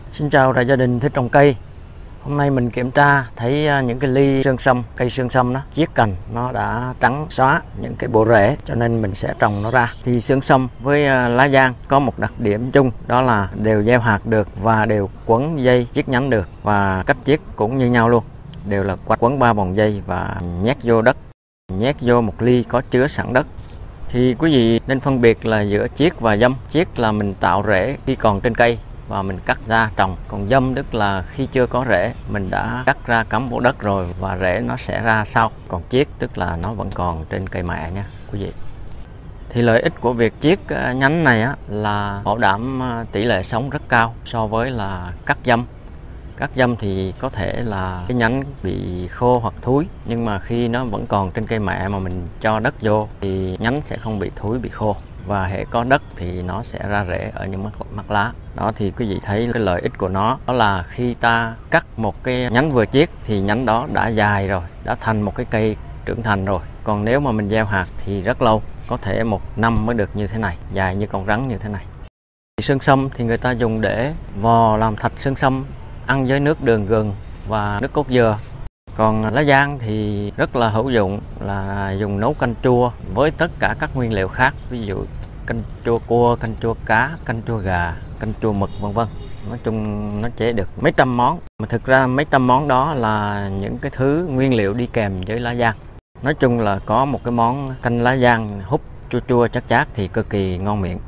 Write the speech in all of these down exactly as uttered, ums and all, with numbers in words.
Xin chào đại gia đình thích trồng cây. Hôm nay mình kiểm tra thấy những cái ly xương sâm, cây xương sâm đó, chiết cành nó đã trắng xóa những cái bộ rễ, cho nên mình sẽ trồng nó ra. Thì xương sâm với lá giang có một đặc điểm chung, đó là đều gieo hạt được và đều quấn dây chiết nhánh được, và cách chiết cũng như nhau luôn, đều là quấn ba vòng dây và nhét vô đất, nhét vô một ly có chứa sẵn đất. Thì quý vị nên phân biệt là giữa chiết và dâm. Chiết là mình tạo rễ khi còn trên cây và mình cắt ra trồng, còn dâm tức là khi chưa có rễ mình đã cắt ra cắm vô đất rồi và rễ nó sẽ ra sau. Còn chiết tức là nó vẫn còn trên cây mẹ nha quý vị. Thì lợi ích của việc chiết nhánh này á, là bảo đảm tỷ lệ sống rất cao so với là cắt dâm. Cắt dâm thì có thể là cái nhánh bị khô hoặc thúi, nhưng mà khi nó vẫn còn trên cây mẹ mà mình cho đất vô thì nhánh sẽ không bị thúi, bị khô, và hệ có đất thì nó sẽ ra rễ ở những mắt, mắt lá. Đó thì quý vị thấy cái lợi ích của nó, đó là khi ta cắt một cái nhánh vừa chiết thì nhánh đó đã dài rồi, đã thành một cái cây trưởng thành rồi. Còn nếu mà mình gieo hạt thì rất lâu, có thể một năm mới được như thế này, dài như con rắn như thế này. Xương sâm thì người ta dùng để vò làm thạch xương sâm, ăn với nước đường gừng và nước cốt dừa. Còn lá giang thì rất là hữu dụng, là dùng nấu canh chua với tất cả các nguyên liệu khác, ví dụ canh chua cua, canh chua cá, canh chua gà, canh chua mực vân vân. Nói chung nó chế được mấy trăm món, mà thực ra mấy trăm món đó là những cái thứ nguyên liệu đi kèm với lá giang. Nói chung là có một cái món canh lá giang húp chua chua chát chát thì cực kỳ ngon miệng.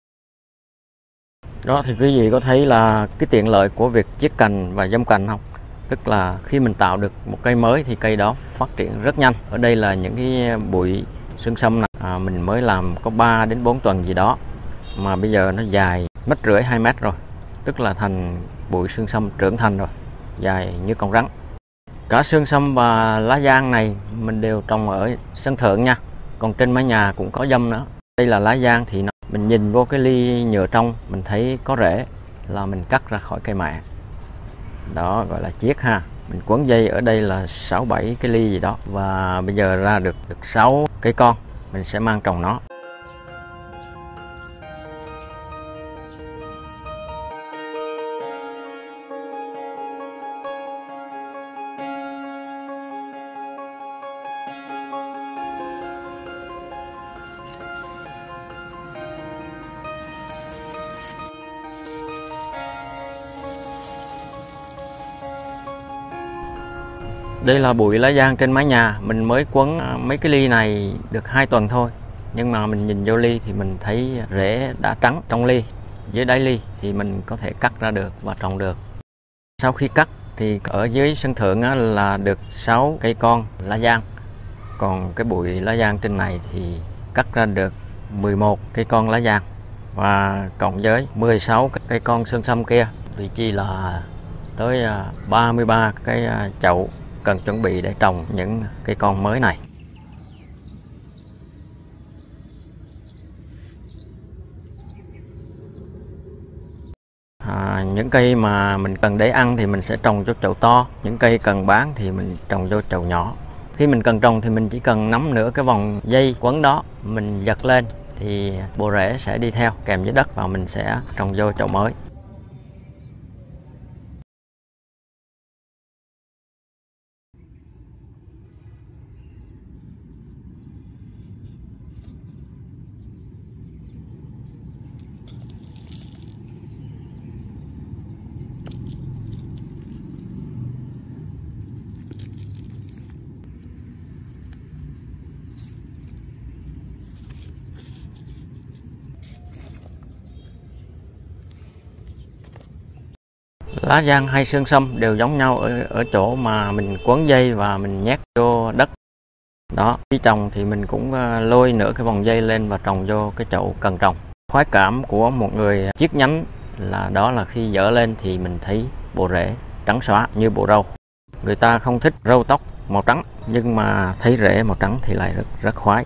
Đó thì quý vị có thấy là cái tiện lợi của việc chiết cành và dâm cành không? Tức là khi mình tạo được một cây mới thì cây đó phát triển rất nhanh. Ở đây là những cái bụi xương sâm này à, mình mới làm có ba đến bốn tuần gì đó mà bây giờ nó dài mét rưỡi hai mét rồi, tức là thành bụi xương sâm trưởng thành rồi, dài như con rắn. Cả xương sâm và lá giang này mình đều trồng ở sân thượng nha, còn trên mái nhà cũng có dâm nữa. Đây là lá giang thì nó, mình nhìn vô cái ly nhựa trong mình thấy có rễ là mình cắt ra khỏi cây mẹ. Đó gọi là chiết ha. Mình quấn dây ở đây là sáu bảy cái ly gì đó, và bây giờ ra được được sáu cây con, mình sẽ mang trồng nó. Đây là bụi lá giang trên mái nhà, mình mới quấn mấy cái ly này được hai tuần thôi. Nhưng mà mình nhìn vô ly thì mình thấy rễ đã trắng trong ly, dưới đáy ly thì mình có thể cắt ra được và trồng được. Sau khi cắt thì ở dưới sân thượng là được sáu cây con lá giang. Còn cái bụi lá giang trên này thì cắt ra được mười một cây con lá giang, và cộng với mười sáu cây con xương sâm kia, vị trí là tới ba mươi ba cái chậu cần chuẩn bị để trồng những cây con mới này. À, những cây mà mình cần để ăn thì mình sẽ trồng cho chậu to, những cây cần bán thì mình trồng vô chậu nhỏ. Khi mình cần trồng thì mình chỉ cần nắm nửa cái vòng dây quấn đó, mình giật lên thì bộ rễ sẽ đi theo kèm với đất và mình sẽ trồng vô chậu mới. Lá giang hay xương sâm đều giống nhau ở, ở chỗ mà mình quấn dây và mình nhét vô đất. Đó, khi trồng thì mình cũng lôi nửa cái vòng dây lên và trồng vô cái chậu cần trồng. Khoái cảm của một người chiết nhánh là đó là khi dỡ lên thì mình thấy bộ rễ trắng xóa như bộ râu. Người ta không thích râu tóc màu trắng, nhưng mà thấy rễ màu trắng thì lại rất rất khoái.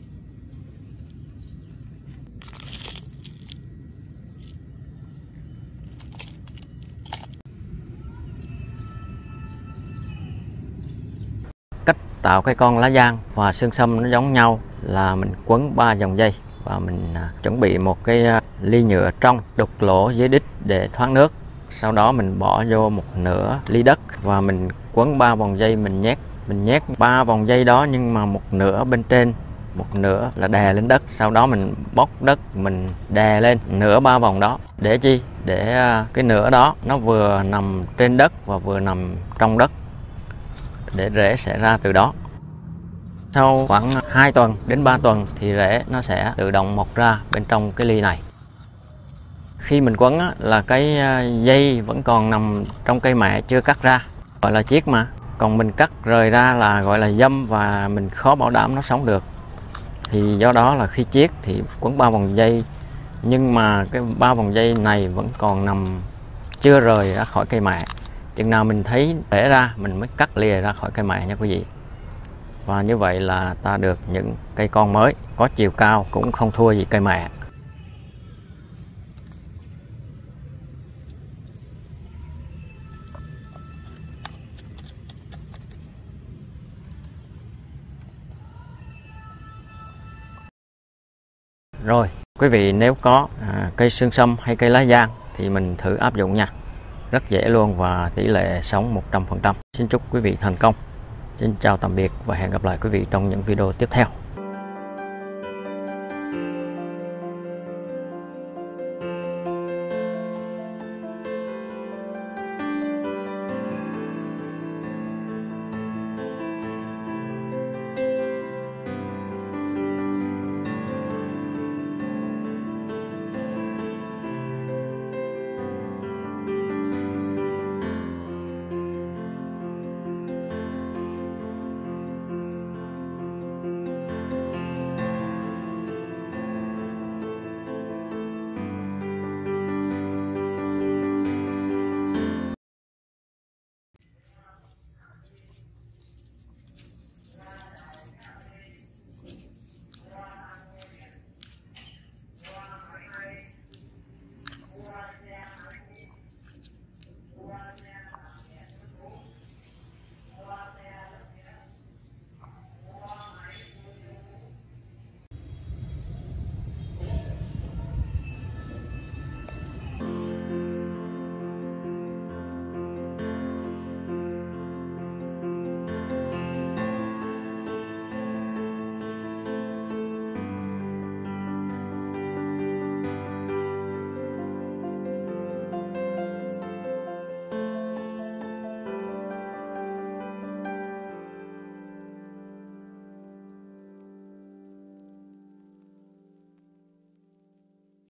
Cách tạo cây con lá giang và xương sâm nó giống nhau là mình quấn ba dòng dây và mình chuẩn bị một cái ly nhựa trong đục lỗ dưới đít để thoát nước. sau đó mình bỏ vô một nửa ly đất và mình quấn ba vòng dây, mình nhét mình nhét ba vòng dây đó, nhưng mà một nửa bên trên, một nửa là đè lên đất. Sau đó mình bóc đất, mình đè lên nửa ba vòng đó. Để chi? Để cái nửa đó nó vừa nằm trên đất và vừa nằm trong đất, để rễ sẽ ra từ đó. Sau khoảng hai tuần đến ba tuần thì rễ nó sẽ tự động mọc ra bên trong cái ly này. Khi mình quấn á, là cái dây vẫn còn nằm trong cây mẹ chưa cắt ra, gọi là chiết mà. Còn mình cắt rời ra là gọi là dâm, và mình khó bảo đảm nó sống được. Thì do đó là khi chiết thì quấn ba vòng dây, nhưng mà cái ba vòng dây này vẫn còn nằm chưa rời ra khỏi cây mẹ. Chừng nào mình thấy rễ ra mình mới cắt lìa ra khỏi cây mẹ nha quý vị. Và như vậy là ta được những cây con mới, có chiều cao cũng không thua gì cây mẹ. Rồi, quý vị nếu có à, cây xương sâm hay cây lá giang thì mình thử áp dụng nha. Rất dễ luôn và tỷ lệ sống một trăm phần trăm. Xin chúc quý vị thành công. Xin chào tạm biệt và hẹn gặp lại quý vị trong những video tiếp theo.